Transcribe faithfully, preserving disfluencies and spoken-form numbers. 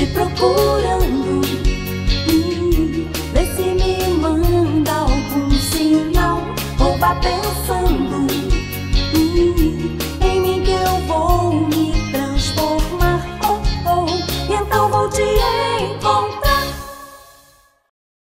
procurando, hum, vê se me manda algum sinal, ou vá pensando